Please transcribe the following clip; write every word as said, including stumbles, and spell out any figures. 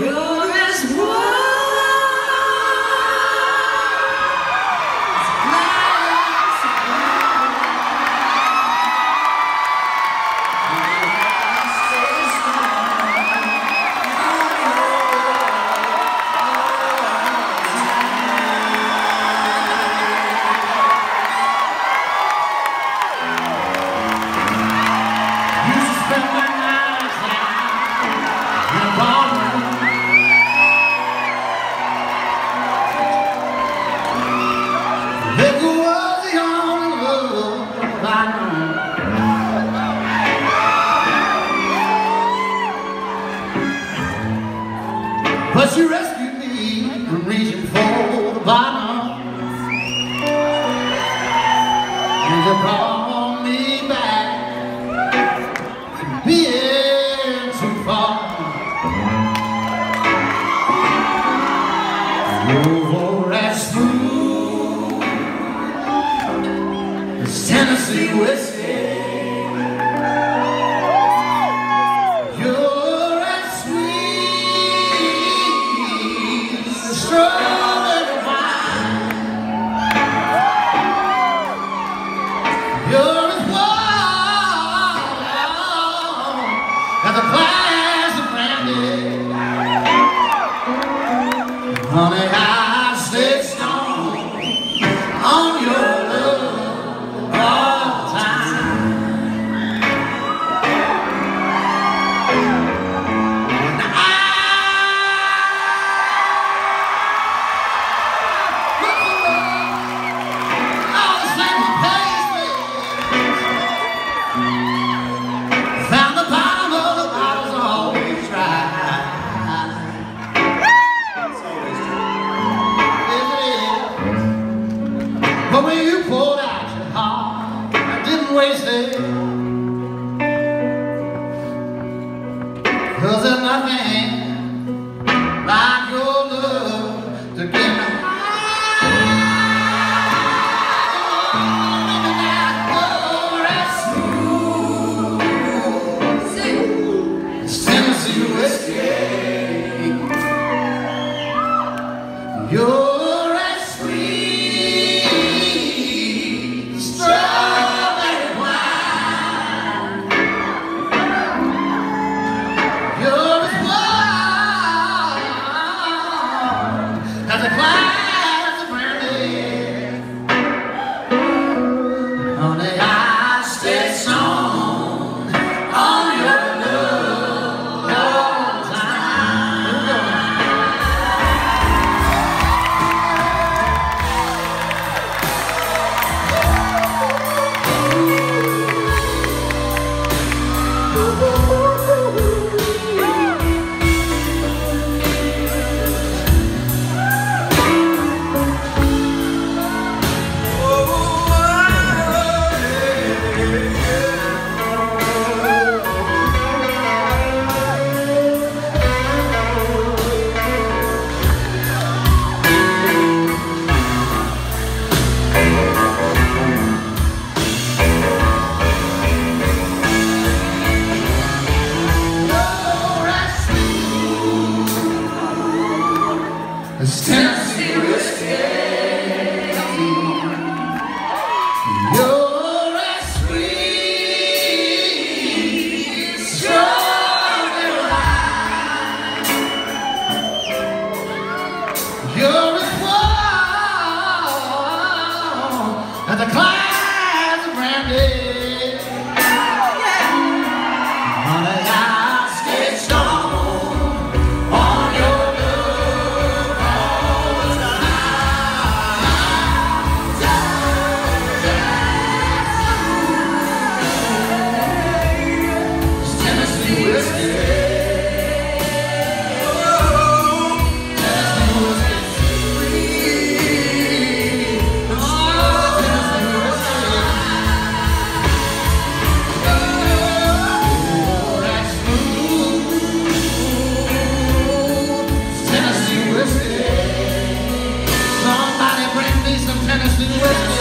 You're as wild as glass of but she rescued me from reaching for the bottom, and she brought me back from being too far. You're as smooth as Tennessee whiskey. Strawberry wine. You're as warm as a glass of brandy. Honey, I stay strong on your love all the time. But when you pulled out your heart, I didn't waste it, 'cause there's nothing like your love to get me high. You're as smooth as Tennessee whiskey. You're as a glass of brandy. Honey, I stay strong on your love all the time. It's Tennessee whiskey. You're as sweet as strawberry wine. You're as warm as a glass of brandy. Honey, I stay strong. Tennessee whiskey.